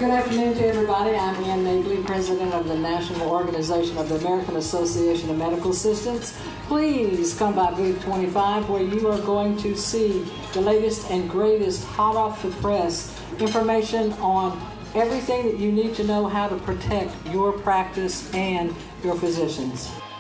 Good afternoon to everybody. I'm Ann Nagley, President of the National Organization of the American Association of Medical Assistants. Please come by booth 25 where you are going to see the latest and greatest hot off the press information on everything that you need to know how to protect your practice and your physicians.